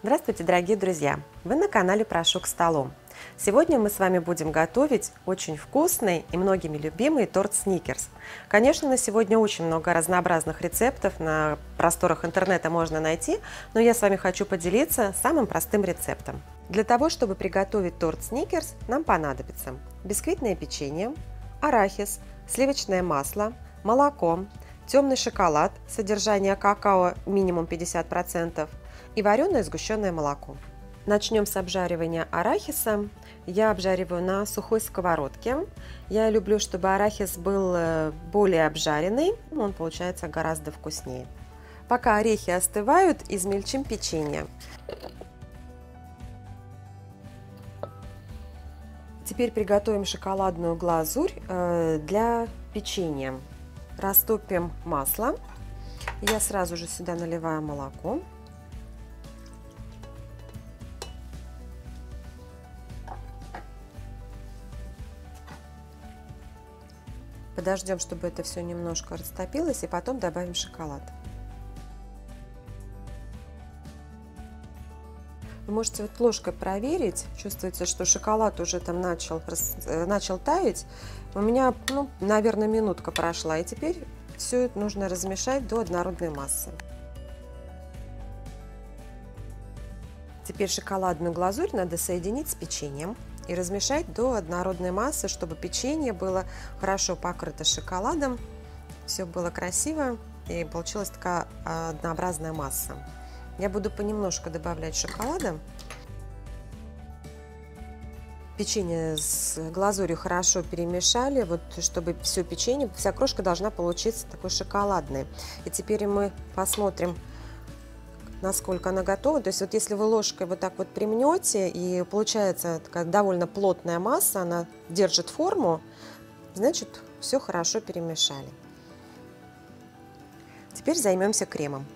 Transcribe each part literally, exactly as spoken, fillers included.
Здравствуйте, дорогие друзья! Вы на канале «Прошу к столу». Сегодня мы с вами будем готовить очень вкусный и многими любимый торт Сникерс. Конечно, на сегодня очень много разнообразных рецептов на просторах интернета можно найти, но я с вами хочу поделиться самым простым рецептом. Для того, чтобы приготовить торт Сникерс, нам понадобится бисквитное печенье, арахис, сливочное масло, молоко, темный шоколад, содержание какао минимум пятьдесят процентов, и вареное сгущенное молоко. Начнем с обжаривания арахиса. Я обжариваю на сухой сковородке. Я люблю, чтобы арахис был более обжаренный, он получается гораздо вкуснее. Пока орехи остывают, измельчим печенье. Теперь приготовим шоколадную глазурь для печенья. Растопим масло. Я сразу же сюда наливаю молоко. Подождем, чтобы это все немножко растопилось, и потом добавим шоколад. Вы можете вот ложкой проверить, чувствуется, что шоколад уже там начал, начал таять. У меня, ну, наверное, минутка прошла, и теперь все это нужно размешать до однородной массы. Теперь шоколадную глазурь надо соединить с печеньем и размешать до однородной массы, чтобы печенье было хорошо покрыто шоколадом, все было красиво и получилась такая однообразная масса. Я буду понемножку добавлять шоколада. Печенье с глазурью хорошо перемешали, вот чтобы все печенье, вся крошка должна получиться такой шоколадной. И теперь мы посмотрим, насколько она готова. То есть вот если вы ложкой вот так вот примнете, и получается такая довольно плотная масса, она держит форму, значит, все хорошо перемешали. Теперь займемся кремом.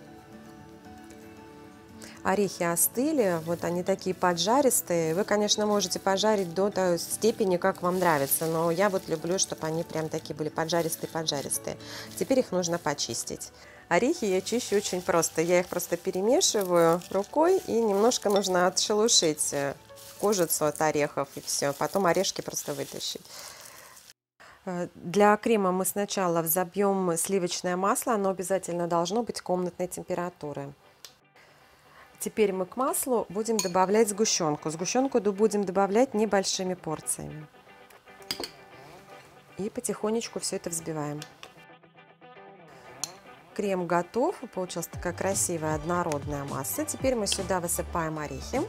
Орехи остыли, вот они такие поджаристые. Вы, конечно, можете пожарить до той степени, как вам нравится, но я вот люблю, чтобы они прям такие были поджаристые-поджаристые. Теперь их нужно почистить. Орехи я чищу очень просто. Я их просто перемешиваю рукой, и немножко нужно отшелушить кожицу от орехов, и все. Потом орешки просто вытащить. Для крема мы сначала взобьем сливочное масло, оно обязательно должно быть комнатной температуры. Теперь мы к маслу будем добавлять сгущенку. Сгущенку будем добавлять небольшими порциями. И потихонечку все это взбиваем. Крем готов. Получилась такая красивая однородная масса. Теперь мы сюда высыпаем орехи.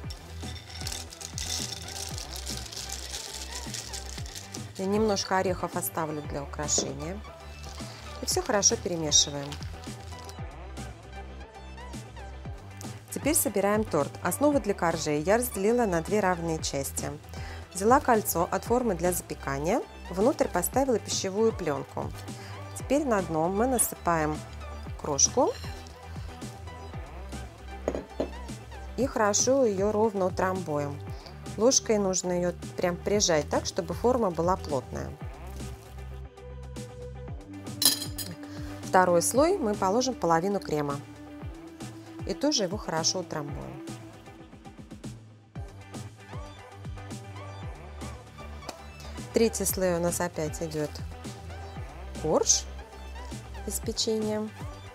Я немножко орехов оставлю для украшения. И все хорошо перемешиваем. Теперь собираем торт. Основу для коржей я разделила на две равные части. Взяла кольцо от формы для запекания, внутрь поставила пищевую пленку. Теперь на дно мы насыпаем крошку и хорошо ее ровно утрамбуем. Ложкой нужно ее прям прижать так, чтобы форма была плотная. Второй слой мы положим половину крема. И тоже его хорошо утрамбуем. Третий слой у нас опять идет корж из печенья.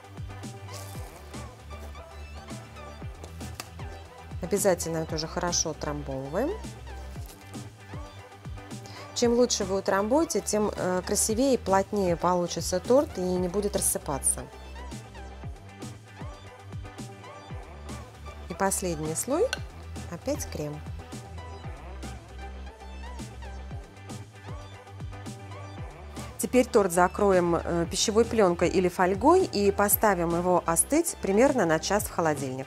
Обязательно тоже хорошо утрамбовываем. Чем лучше вы утрамбуете, тем красивее и плотнее получится торт и не будет рассыпаться. И последний слой опять крем. Теперь торт закроем пищевой пленкой или фольгой и поставим его остыть примерно на час в холодильник.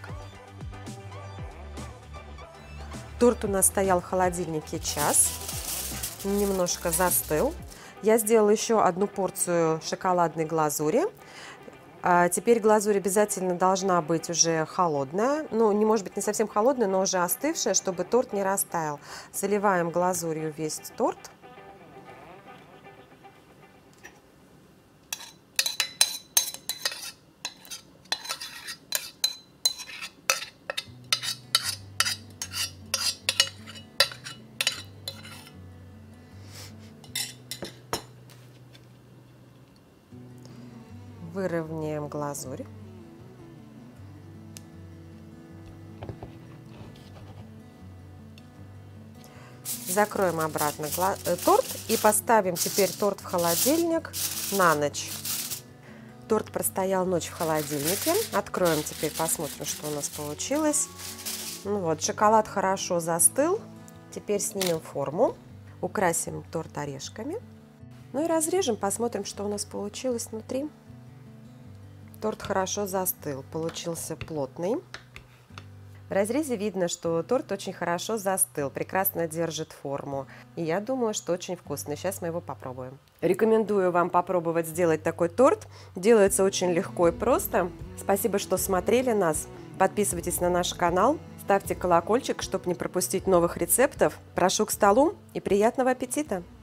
Торт у нас стоял в холодильнике час, немножко застыл. Я сделала еще одну порцию шоколадной глазури. А теперь глазурь обязательно должна быть уже холодная, ну не может быть не совсем холодная, но уже остывшая, чтобы торт не растаял. Заливаем глазурью весь торт. выровняем глазурь. Закроем обратно торт и поставим теперь торт в холодильник на ночь. Торт простоял ночь в холодильнике. Откроем теперь, посмотрим, что у нас получилось. Ну вот, шоколад хорошо застыл. Теперь снимем форму, украсим торт орешками. Ну и разрежем, посмотрим, что у нас получилось внутри. Торт хорошо застыл, получился плотный. В разрезе видно, что торт очень хорошо застыл, прекрасно держит форму. И я думаю, что очень вкусный. Сейчас мы его попробуем. Рекомендую вам попробовать сделать такой торт. Делается очень легко и просто. Спасибо, что смотрели нас. Подписывайтесь на наш канал, ставьте колокольчик, чтобы не пропустить новых рецептов. Прошу к столу и приятного аппетита!